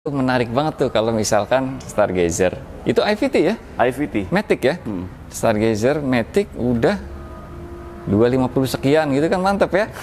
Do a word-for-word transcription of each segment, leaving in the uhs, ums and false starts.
Menarik banget tuh kalau misalkan Stargazer. Itu I V T ya? I V T. Matic ya? Hmm. Stargazer, Matic udah dua ratus lima puluh sekian gitu kan, mantap ya?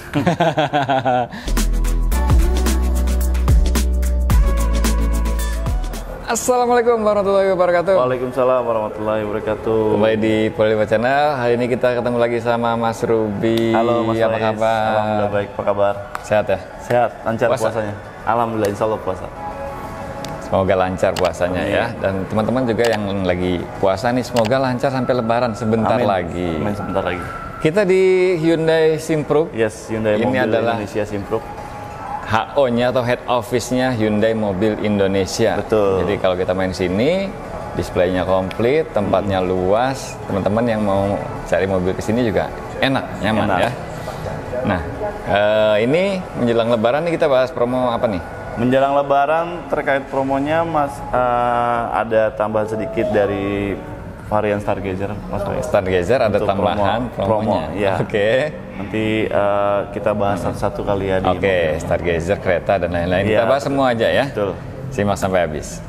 Assalamualaikum warahmatullahi wabarakatuh. Waalaikumsalam warahmatullahi wabarakatuh. Kembali di Polima Channel. Hari ini kita ketemu lagi sama Mas Ruby. Halo Mas apa Faiz. kabar? Alhamdulillah baik, apa kabar? Sehat ya? Sehat, lancar Puasa? puasanya. Alhamdulillah, insya Allah puasa. Semoga lancar puasanya Amin. ya. Dan teman-teman juga yang lagi puasa nih, semoga lancar sampai Lebaran sebentar Amin. lagi. Amin, sebentar lagi. Kita di Hyundai Simpruk. Yes, Hyundai Ini Mobil adalah Indonesia Simpruk. H O-nya atau head office-nya Hyundai Mobil Indonesia. Betul. Jadi kalau kita main sini, displaynya komplit, tempatnya hmm. luas. Teman-teman yang mau cari mobil ke sini juga enak, nyaman Enak. ya. Nah, eh, ini menjelang Lebaran nih kita bahas promo apa nih? Menjelang Lebaran terkait promonya, Mas, eh, ada tambahan sedikit dari varian Stargazer, Mas Faiz. Stargazer ada Untuk tambahan promo, promonya. promo, ya. Oke. Nanti eh, kita bahas satu-satu kali ya. di Oke, mobil. Stargazer, kereta dan lain-lain. Iya, Kita bahas betul. semua aja ya. Betul. Simak sampai habis.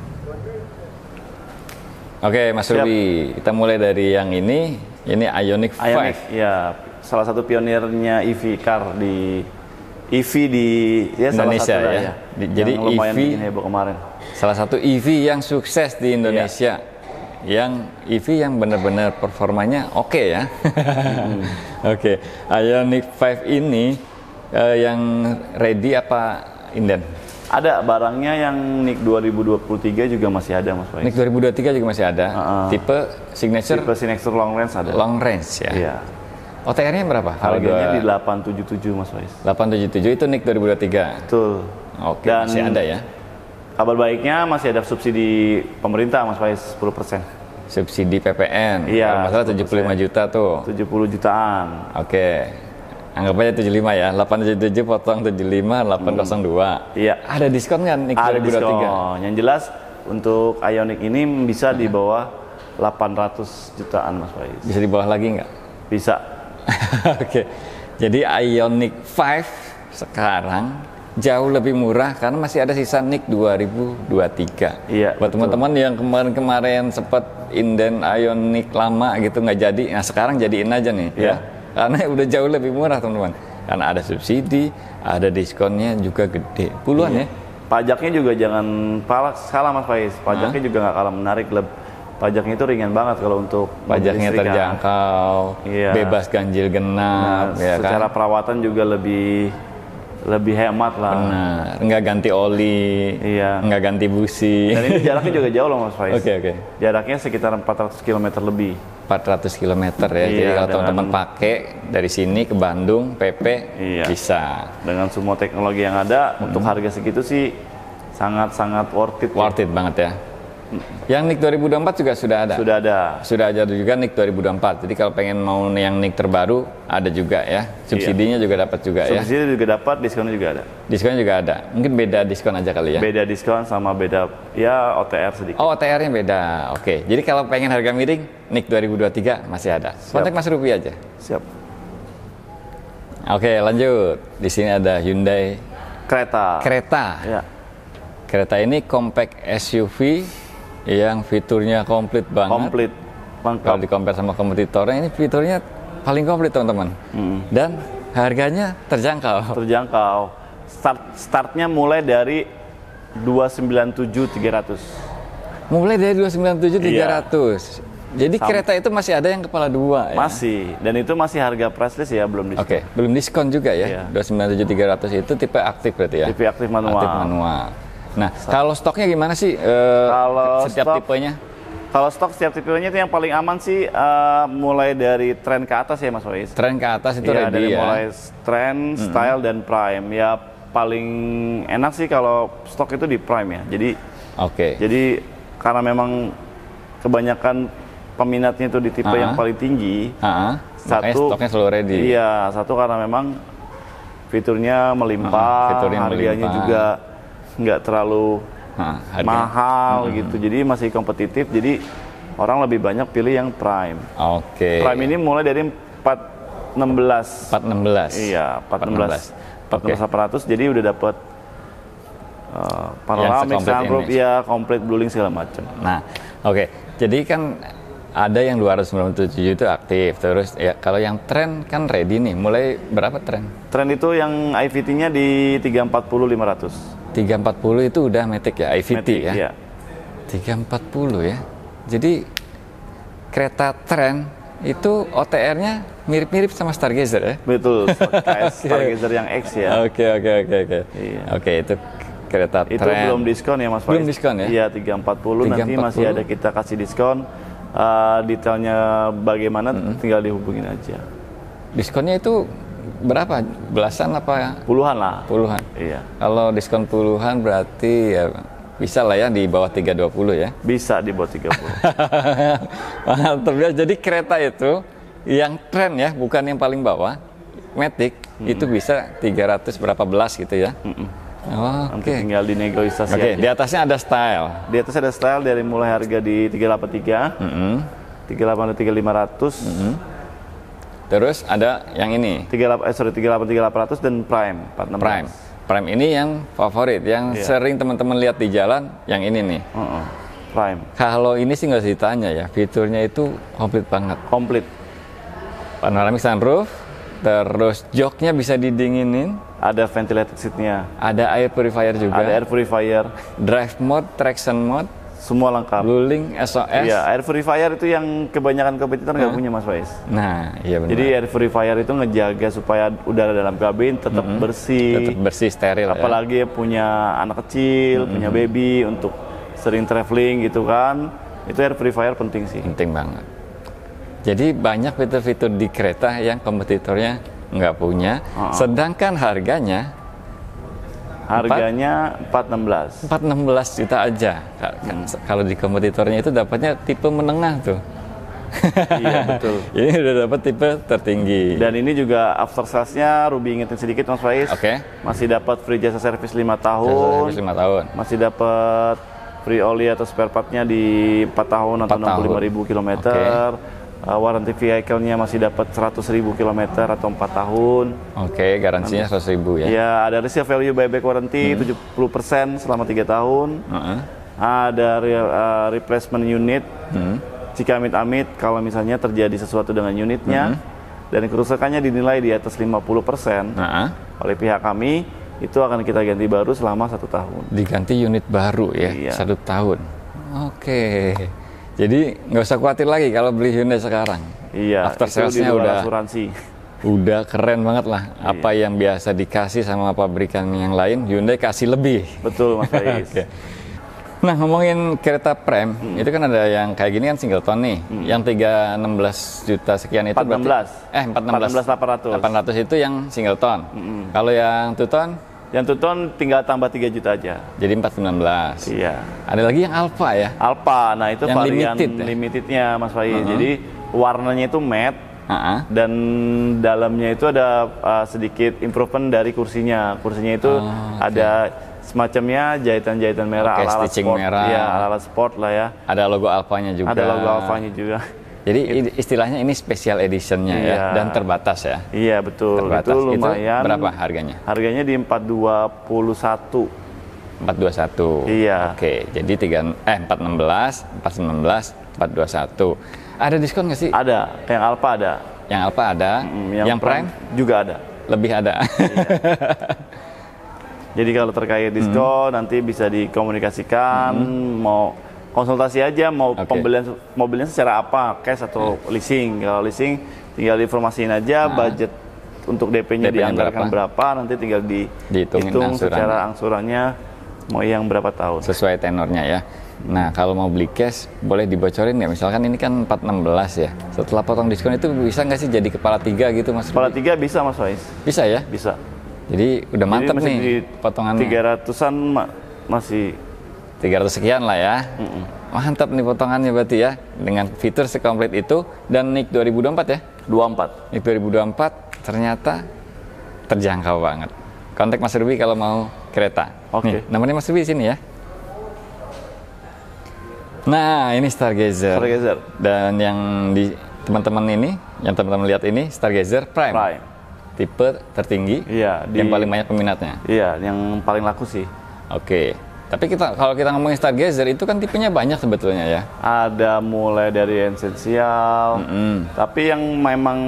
Oke, Mas Siap. Ruby, kita mulai dari yang ini. Ini Ioniq lima. Ioniq, ya, salah satu pionirnya E V car di E V di ya, Indonesia salah satu ya. ya. Di- jadi yang lumayan E V bikin heboh kemarin. Salah satu E V yang sukses di Indonesia. Yang E V yang benar-benar performanya oke ya. Hmm. Oke, Ioniq lima ini eh, yang ready apa inden? Ada barangnya yang N I C dua ribu dua puluh tiga juga masih ada, Mas Faiz. N I C dua ribu dua puluh tiga juga masih ada. Uh-uh. Tipe signature Tipe Signature Long Range ada. long range ya. Iya. O T R-nya berapa? Kalau Harganya dua- di delapan tujuh tujuh, Mas Faiz. delapan tujuh tujuh itu N I C dua ribu dua puluh tiga. Betul. Oke, Dan masih ada ya. Kabar baiknya masih ada subsidi pemerintah, Mas Faiz, sepuluh persen. Subsidi P P N. Iya, Kalau nggak salah tujuh puluh lima juta tuh. tujuh puluh jutaan. Oke. Anggap aja tujuh puluh lima ya. delapan tujuh tujuh potong tujuh puluh lima, delapan nol dua. Iya. Ada diskon nggak N I C Ada dua ribu dua puluh tiga? diskon. Yang jelas untuk Ioniq ini bisa di bawah delapan ratus jutaan, Mas Faiz. Bisa di bawah lagi nggak? Bisa. Oke. Jadi Ioniq lima sekarang jauh lebih murah karena masih ada sisa N I C dua ribu dua puluh tiga. Iya, Buat betul. teman-teman yang kemarin-kemarin sempat inden Ioniq lama gitu nggak jadi, nah sekarang jadiin aja nih Iya. ya. Karena udah jauh lebih murah teman-teman. Karena ada subsidi, ada diskonnya juga gede. Puluhan Iya. ya. Pajaknya juga jangan pala- salah, Mas Faiz. Pajaknya juga nggak kalah menarik. Leb- Pajaknya itu ringan banget kalau untuk mobil Pajaknya listrik, kan. terjangkau, Iya. bebas ganjil genap, Nah, ya secara kan? perawatan juga lebih lebih hemat lah. Benar, nggak ganti oli, Iya. nggak ganti busi. Dan ini jaraknya juga jauh loh, Mas Faiz. Oke oke. Jaraknya sekitar empat ratus kilometer lebih. empat ratus kilometer ya. Iya, Jadi kalau dengan- teman-teman pakai dari sini ke Bandung P P Iya. bisa. Dengan semua teknologi yang ada, untuk harga segitu sih sangat-sangat worth it. ya. Worth it banget ya. Yang N I C dua ribu dua puluh empat juga sudah ada. Sudah ada. Sudah ada juga N I C dua ribu dua puluh empat. Jadi kalau pengen mau yang N I C terbaru ada juga ya. Subsidinya juga dapat juga ya. Subsidi juga dapat, diskonnya juga ada. Diskonnya juga ada. Mungkin beda diskon aja kali ya. Beda diskon sama beda ya O T R sedikit. Oh, O T R-nya beda. Oke. Jadi kalau pengen harga miring, N I C dua ribu dua puluh tiga masih ada. Kontak Mas Ruby aja. Siap. Oke, lanjut. Di sini ada Hyundai Kereta. Creta. Ya. Kereta ini compact S U V yang fiturnya komplit banget. Komplit. Kalau Lengkap. di compare sama kompetitornya, ini fiturnya paling komplit teman-teman. Mm. Dan harganya terjangkau. Terjangkau. Start startnya mulai dari dua sembilan tujuh tiga ratus. Mulai dari dua sembilan tujuh tiga ratus. Jadi Sam- kereta itu masih ada yang kepala dua ya? Masih. Dan itu masih harga price list ya, belum diskon. Oke, belum diskon juga ya. Iya. dua sembilan tujuh tiga ratus itu tipe aktif berarti ya? T V aktif manual. Aktif manual. Nah, kalau stoknya gimana sih eh, Kalau setiap stok- tipenya? Kalau stok setiap tipenya itu yang paling aman sih eh, mulai dari trend ke atas ya, Mas Faiz. Tren ke atas itu Iya, ready dari ya? mulai trend, style dan prime. Ya paling enak sih kalau stok itu di prime ya. Jadi Oke. jadi karena memang kebanyakan peminatnya itu di tipe Ah. yang paling tinggi. Ah, makanya Satu, stoknya selalu ready. Iya, satu karena memang fiturnya melimpah, Ah, fiturnya harganya melimpah. juga nggak terlalu Nah, harga- mahal gitu. Jadi masih kompetitif. Jadi orang lebih banyak pilih yang prime. Oke. Prime ini mulai dari empat enam belas. empat enam belas. Iya, empat enam belas. empat enam belas delapan ratus. Jadi udah dapat uh, panoramic, sunroof, ya komplit blueling segala macam. Nah, oke. Okay. Jadi kan ada yang dua ratus sembilan puluh tujuh itu aktif, terus ya kalau yang tren kan ready nih. Mulai berapa tren? Tren itu yang I V T-nya di tiga empat nol lima ratus. tiga empat nol itu udah Matic ya, I V T Matic, ya. Iya. tiga empat nol ya. Jadi kereta tren itu O T R-nya mirip-mirip sama Stargazer ya. Betul, kayak Stargazer yang X ya. Oke oke oke oke. Iya. Oke, itu kereta itu tren. belum diskon ya Mas Faiz. Belum diskon ya? Iya, tiga empat nol nanti masih ada kita kasih diskon. Uh, detailnya bagaimana mm-hmm. tinggal dihubungin aja. Diskonnya itu berapa? Belasan apa? Puluhan lah. Puluhan. Iya. Kalau diskon puluhan berarti ya bisa lah ya di bawah tiga dua puluh ya. Bisa di bawah tiga puluh. Mantap ya. Jadi kereta itu yang tren ya, bukan yang paling bawah. Matic mm-hmm. itu bisa tiga ratus berapa belas gitu ya. Mm-hmm. Oh, nanti okay. tinggal dinegosiasi. Oke, okay. Di atasnya ada style. Di atasnya ada style dari mulai harga di tiga delapan tiga, mm-hmm. tiga delapan tiga lima ratus. Mm-hmm. Terus ada yang ini. tiga delapan eh sorry tiga delapan tiga delapan ratus dan Prime empat enam. Prime. Prime ini yang favorit, yang yeah. sering teman-teman lihat di jalan, yang ini nih. Uh-uh. Prime. Kalau ini sih nggak usah ditanya ya, fiturnya itu komplit banget. Komplit. Panoramic sunroof, terus joknya bisa didinginin. Ada ventilated seat-nya. Ada air purifier juga. Ada air purifier. Drive mode, traction mode. Semua lengkap. Blueling, S O S. Iya, air purifier itu yang kebanyakan kompetitor nggak uh. punya Mas Faiz. Nah, iya benar. Jadi air purifier itu ngejaga supaya udara dalam kabin tetap mm-hmm. bersih. Tetap bersih, steril. Apalagi ya. punya anak kecil, mm-hmm. punya baby untuk sering traveling gitu kan. Itu air purifier penting sih. Penting banget. Jadi banyak fitur-fitur di kereta yang kompetitornya nggak punya, uh-uh. sedangkan harganya harganya empat enam belas empat enam belas juta aja. Hmm. Kalau di kompetitornya itu dapatnya tipe menengah tuh. Iya betul. Ini udah dapat tipe tertinggi. Dan ini juga after sales-nya Ruby ingetin sedikit Mas Faiz. Oke. Okay. Masih dapat free jasa servis lima tahun. Jasa servis lima tahun. Masih dapat free oli atau spare part-nya di empat tahun atau enam puluh lima ribu kilometer. Okay. Uh, warranty vehicle-nya masih dapat seratus ribu kilometer atau empat tahun. Oke, okay, garansinya seratus ribu ya. Ya, ada resale value buyback warranty hmm. tujuh puluh persen selama tiga tahun. Uh-huh. Ada re, uh, replacement unit. Hmm. Jika amit-amit kalau misalnya terjadi sesuatu dengan unitnya hmm. dan kerusakannya dinilai di atas lima puluh persen uh-huh. oleh pihak kami, itu akan kita ganti baru selama satu tahun. Diganti unit baru ya, iya. satu tahun. Oke. Okay. Jadi nggak usah khawatir lagi kalau beli Hyundai sekarang. Iya. After sales-nya udah asuransi. Udah keren banget lah. Iya. Apa yang biasa dikasih sama pabrikan yang lain, Hyundai kasih lebih. Betul Mas Faiz. Okay. Nah ngomongin kereta Prime, hmm. itu kan ada yang kayak gini kan singleton nih, hmm. yang tiga enam belas juta sekian itu empat enam belas. Berarti, eh empat enam belas delapan ratus. delapan ratus itu yang singleton. Hmm. Kalau yang two ton? Yang two ton tinggal tambah tiga juta aja. Jadi empat sembilan belas. Iya. Ada lagi yang Alpha ya? Alpha, nah itu yang varian limited, ya? limitednya Mas Faiz. Uh-huh. Jadi warnanya itu matte. Uh-huh. Dan dalamnya itu ada uh, sedikit improvement dari kursinya. Kursinya itu oh, okay. ada semacamnya jahitan-jahitan merah okay, ala-ala sport. Merah. Ya, ala-ala sport lah ya. Ada logo Alphanya juga. Ada logo Alphanya juga. Jadi It. istilahnya ini special editionnya iya. ya, dan terbatas ya. Iya betul. Terbatas. Itu lumayan. Itu berapa harganya? Harganya di empat dua satu. empat dua satu. Iya. Oke, jadi tiga eh empat enam belas, empat sembilan belas, empat dua satu. Ada diskon nggak sih? Ada. Yang Alpha ada. Yang Alpha ada. Mm, yang, yang Prime? Prime juga ada. Lebih ada. Iya. Jadi kalau terkait diskon hmm. nanti bisa dikomunikasikan hmm. mau konsultasi aja mau okay. pembelian mobilnya secara apa, cash atau hmm. leasing. Kalau leasing tinggal informasiin aja nah. budget untuk D P-nya D P dianggarkan berapa? berapa, nanti tinggal di hitung secara angsurannya mau yang berapa tahun. Sesuai tenornya ya. Nah, kalau mau beli cash boleh dibocorin nggak? Misalkan ini kan empat enam belas ya. Setelah potong diskon itu bisa nggak sih jadi kepala tiga gitu Mas? Kepala tiga bisa Mas Faiz. Bisa ya? Bisa. Jadi udah mantep Jadi nih potongannya. tiga ratusan ma- masih tiga ratus sekian lah ya. Mm-mm. Mantap nih potongannya berarti ya, dengan fitur sekomplit itu. Dan N I K dua ribu dua puluh empat ya? dua puluh empat. N I K dua ribu dua puluh empat ternyata terjangkau banget. Kontak Mas Ruby kalau mau kereta. Oke. Okay. Namanya Mas Ruby di sini ya. Nah, ini Stargazer. Stargazer. Dan yang di teman-teman ini, yang teman-teman lihat ini Stargazer Prime. Prime. Tipe tertinggi. Iya, di, yang paling banyak peminatnya. Iya, yang paling laku sih. Oke. Tapi kita kalau kita ngomongin Stargazer itu kan tipenya banyak sebetulnya ya. Ada mulai dari esensial, Mm-mm. tapi yang memang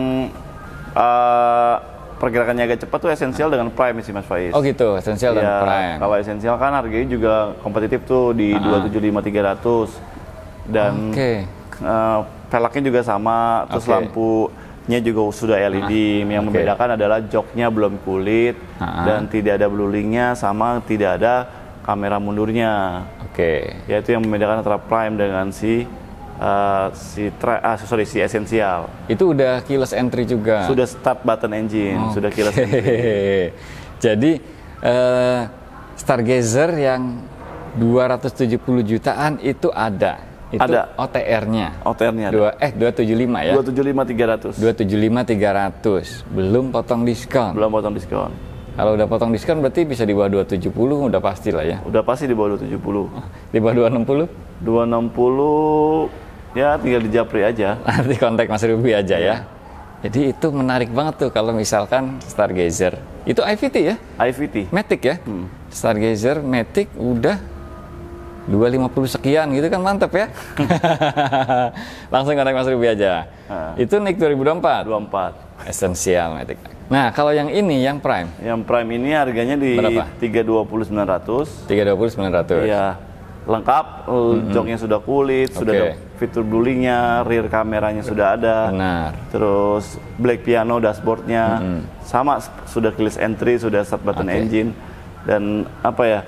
uh, pergerakannya agak cepat tuh esensial dengan prime sih Mas Faiz. Oh gitu, esensial dan Ya, prime. kalau esensial kan harganya juga kompetitif tuh di Ah. dua ratus tujuh puluh lima tiga ratus dan Oke. uh, peleknya juga sama, terus Oke. lampunya juga sudah L E D. Yang Oke. membedakan adalah joknya belum kulit Ah. dan tidak ada bluelink-nya sama tidak ada kamera mundurnya. Oke. Yaitu yang membedakan antara prime dengan si uh, si tra- ah, sorry si esensial. Itu udah keyless entry juga. Sudah start button engine, sudah keyless entry. Hehehe. Jadi eh, Stargazer yang dua ratus tujuh puluh jutaan itu ada. Itu Ada. O T R-nya. O T R-nya ada. Dua, eh dua ratus tujuh puluh lima ya. dua ratus tujuh puluh lima tiga ratus. dua ratus tujuh puluh lima tiga ratus. Belum potong diskon. Belum potong diskon. Kalau udah potong diskon berarti bisa di bawah dua ratus tujuh puluh udah pasti lah ya. Udah pasti di bawah dua ratus tujuh puluh. Di bawah dua ratus enam puluh dua ratus enam puluh ya tinggal di japri aja. nanti kontak Mas Ruby aja ya. Jadi itu menarik banget tuh kalau misalkan Stargazer. Itu I V T ya? I V T. Matic ya? Stargazer Matic udah dua ratus lima puluh sekian gitu kan, mantep ya. Langsung kontak Mas Ruby aja. Ah. Itu N I C dua ribu dua puluh empat. dua puluh empat. Esensial Matic. Nah, kalau yang ini yang Prime Yang prime ini harganya di Berapa? tiga ratus dua puluh sembilan ratus. tiga ratus dua puluh sembilan ratus. Iya. Lengkap, joknya sudah kulit, sudah Oke. ada fitur bluelink-nya, rear kameranya sudah ada. Benar. Terus black piano dashboardnya sama, sudah keyless entry, sudah start button Oke. engine, dan apa ya,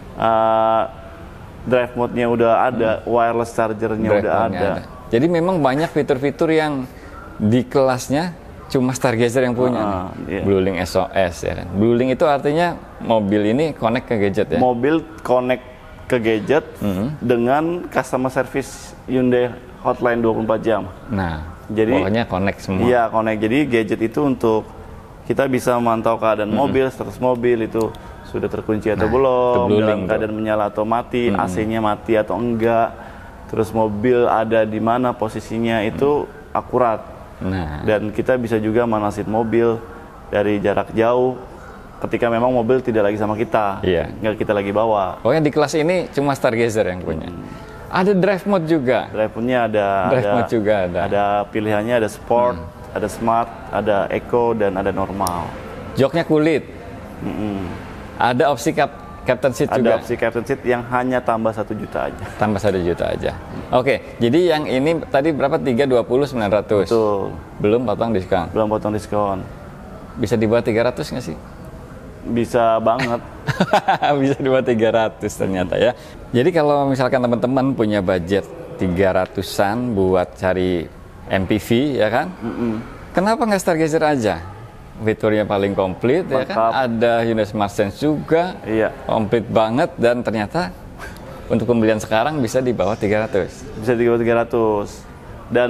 uh, drive mode-nya udah ada, wireless charger-nya Drive udah mode-nya ada. Jadi memang banyak fitur-fitur yang di kelasnya cuma Stargazer yang punya. Ah, nih. iya. Bluelink S O S ya kan. Bluelink itu artinya mobil ini connect ke gadget ya. Mobil connect ke gadget dengan customer service Hyundai hotline dua puluh empat jam. Nah, Jadi- pokoknya connect semua. Iya, connect. Jadi gadget itu untuk kita bisa memantau keadaan mobil, status mobil itu sudah terkunci atau Nah, belum, itu Bluelink dalam tuh. keadaan menyala atau mati, A C-nya mati atau enggak. Terus mobil ada di mana posisinya itu akurat. Nah, Dan kita bisa juga manasin mobil dari jarak jauh ketika memang mobil tidak lagi sama kita, Iya. nggak kita lagi bawa. pokoknya di kelas ini cuma Stargazer yang punya. Ada drive mode juga. Drive-nya ada, Drive ada, mode juga ada. ada pilihannya, ada sport, ada smart, ada eco, dan ada normal. Joknya kulit. Mm-mm. Ada opsi cap captain seat Ada juga. opsi captain seat yang hanya tambah satu juta aja. Tambah satu juta aja. Oke, jadi yang ini tadi berapa? tiga ratus dua puluh sembilan ratus. Betul, Belum potong diskon. belum potong diskon. Bisa di bawah tiga ratus nggak sih? Bisa banget. Bisa di bawah tiga ratus ternyata ya. Jadi kalau misalkan teman-teman punya budget tiga ratusan buat cari M P V ya kan? Kenapa nggak Stargazer aja? Fiturnya paling komplit ya kan? Lengkap. Ada Hyundai Smart Sense juga. Iya, Komplit banget dan ternyata untuk pembelian sekarang bisa di bawah tiga ratus. bisa di bawah tiga ratus. Dan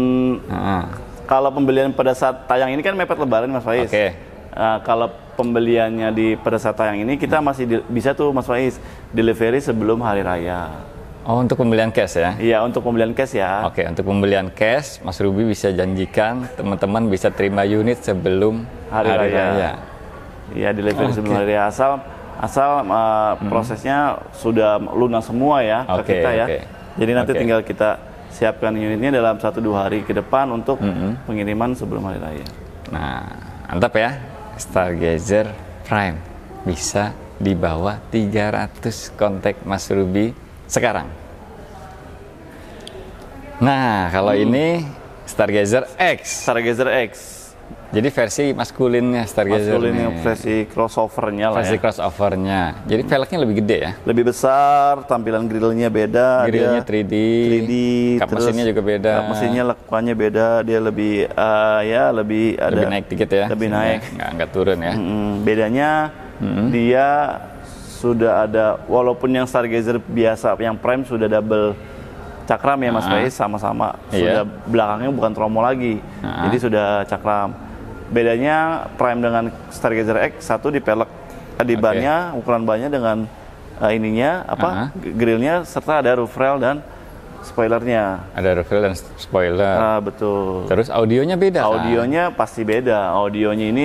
Nah, kalau pembelian pada saat tayang ini kan mepet lebaran Mas Faiz. Oke. Nah, kalau pembeliannya di pada saat tayang ini kita masih di- bisa tuh Mas Faiz delivery sebelum hari raya. oh untuk pembelian cash ya? Iya, untuk pembelian cash ya. Oke, untuk pembelian cash, Mas Ruby bisa janjikan teman-teman bisa terima unit sebelum Hari hari, raya. raya. Iya, delivery Oke. sebelum hari raya, asal asal uh, prosesnya sudah lunas semua ya Oke, ke kita ya. oke. Jadi nanti Oke. tinggal kita siapkan unitnya dalam satu dua hari ke depan untuk Mhm. pengiriman sebelum hari raya. Nah, mantap ya. Stargazer Prime bisa di bawah tiga ratus, kontak Mas Ruby sekarang. Nah, kalau ini Stargazer X. Stargazer X, Jadi versi maskulinnya Stargazer maskulin nih. yang versi crossovernya lah Versi ya. crossovernya. Jadi velgnya lebih gede ya. Lebih besar, tampilan grillnya beda. Grillnya dia tiga D. tiga D, Kap terus mesinnya juga beda. Kap mesinnya lekuannya beda, dia lebih uh, ya lebih ada Lebih naik dikit ya. lebih sini. naik. Nggak, nggak turun ya. Mm, bedanya dia sudah ada, walaupun yang Stargazer biasa yang Prime sudah double cakram ya Mas Ah. Faiz, sama-sama Iya. sudah belakangnya bukan tromol lagi, Ah. jadi sudah cakram. Bedanya Prime dengan Stargazer X, satu di pelek eh, di Oke. bannya, ukuran bannya dengan eh, ininya apa Ah. g- grillnya, serta ada roof rail dan spoilernya. Ada reveal dan spoiler. Ah, betul. Terus audionya beda kan? Audionya pasti beda. Audionya ini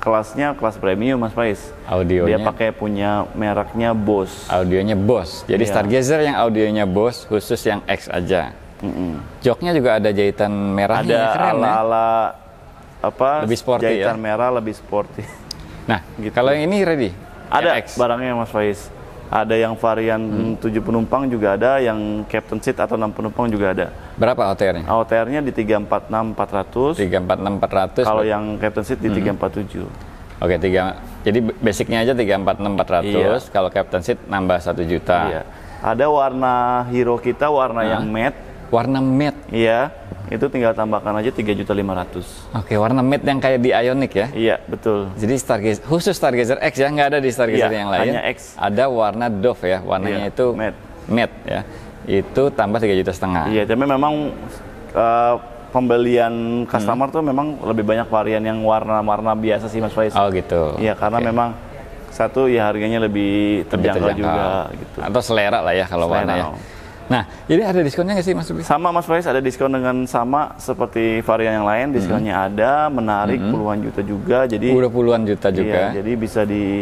kelasnya kelas premium Mas Faiz. Audionya. Dia pakai punya mereknya Bose. Audionya Bose. Jadi Iya. Stargazer yang audionya Bose, khusus yang X aja. Mm-mm. Joknya juga ada jahitan merahnya, Ada keren ya. ala-ala apa? Lebih sporty jahitan ya? merah, lebih sporty. Nah, Gitu. kalau yang ini ready? Ada X. barangnya Mas Faiz. Ada yang varian Hmm. tujuh penumpang juga ada, yang captain seat atau enam penumpang juga ada. Berapa O T R-nya? O T R-nya di tiga empat enam empat ratus. tiga empat enam empat ratus. Kalau yang captain seat di tiga empat tujuh. Oke, tiga. Jadi basicnya aja tiga empat enam empat ratus. Iya. Kalau Captain Seat nambah satu juta. Iya. Ada warna hero kita, warna Nah. yang matte. Warna matte. Iya. Itu tinggal tambahkan aja tiga juta lima ratus. Oke, warna matte yang kayak di Ioniq ya. Iya, betul. Jadi Stargazer khusus Stargazer X ya, nggak ada di Stargazer Iya, yang lain. hanya X. Ada warna Dove ya, warnanya Iya, itu matte. matte ya. Itu tambah tiga juta setengah. Iya, tapi memang uh, pembelian customer tuh memang lebih banyak varian yang warna-warna biasa sih Mas Faiz. Oh gitu. Iya, karena Oke. memang satu ya harganya lebih Lebih terjangkau, terjangkau. juga gitu. Atau selera lah ya kalau Selera. warna ya. Nah, jadi ada diskonnya nggak sih Mas Ruby? Sama Mas Faiz, ada diskon dengan sama seperti varian yang lain, diskonnya ada, menarik puluhan juta juga. Jadi Udah puluhan juta juga. Iya, jadi bisa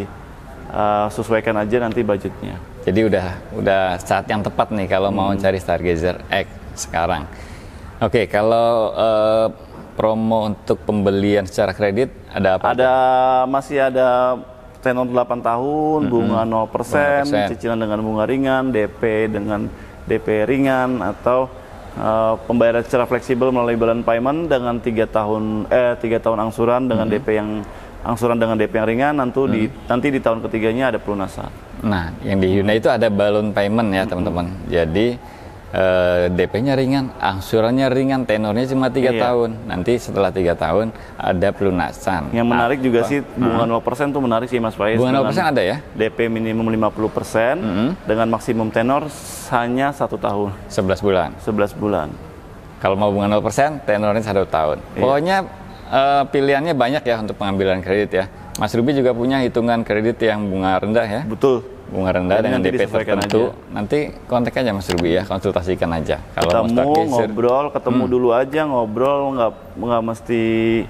disesuaikan aja nanti budgetnya. Jadi udah udah saat yang tepat nih kalau mau cari Stargazer X sekarang. Oke, kalau eh, promo untuk pembelian secara kredit ada apa? Ada masih ada tenor delapan tahun, bunga nol persen, nol persen. cicilan dengan bunga ringan, D P dengan D P ringan, atau eh, pembayaran secara fleksibel melalui balance payment dengan tiga tahun eh tiga tahun angsuran dengan D P yang angsuran dengan D P yang ringan, nanti di nanti di tahun ketiganya ada pelunasan. Nah, yang di Hyundai itu ada balloon payment ya teman-teman. Jadi eh, D P-nya ringan, angsurannya ringan, tenornya cuma tiga Iya. tahun. Nanti setelah tiga tahun ada pelunasan. Yang menarik juga Apa? sih bunga nol persen tuh menarik sih Mas Faiz. Bunga nol Dengan persen ada ya? D P minimum lima puluh persen dengan maksimum tenor hanya satu tahun, sebelas bulan. sebelas bulan. Kalau mau bunga nol persen, tenornya satu tahun. Iya. Pokoknya eh, pilihannya banyak ya untuk pengambilan kredit ya. Mas Ruby juga punya hitungan kredit yang bunga rendah ya. Betul. Bunga rendah Jadi dengan nanti D P disesuaikan tertentu. aja. Nanti kontak aja Mas Ruby ya, konsultasikan aja. Kalau mau Ketemu, Stargazer, ngobrol, ketemu dulu aja, ngobrol, nggak nggak mesti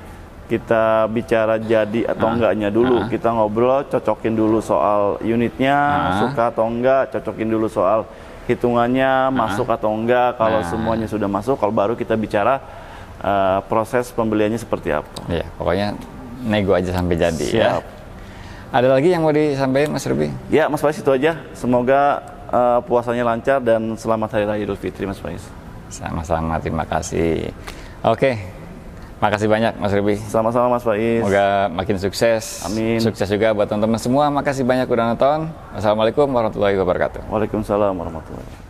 kita bicara jadi atau enggaknya dulu. Kita ngobrol, cocokin dulu soal unitnya, Ah. suka atau enggak, cocokin dulu soal hitungannya, masuk atau enggak. Kalau Nah. semuanya sudah masuk, kalau baru kita bicara uh, proses pembeliannya seperti apa. ya pokoknya nego aja sampai jadi ya. Siap. Ada lagi yang mau disampaikan Mas Ruby? Ya, Mas Faiz, itu aja. Semoga uh, puasanya lancar dan selamat Hari Raya Idul Fitri, Mas Faiz. Sama-sama, terima kasih. Oke, makasih banyak Mas Ruby. Sama-sama Mas Faiz. Semoga makin sukses. Amin. Sukses juga buat teman-teman semua. Makasih banyak udah nonton. Wassalamualaikum warahmatullahi wabarakatuh. Waalaikumsalam warahmatullahi wabarakatuh.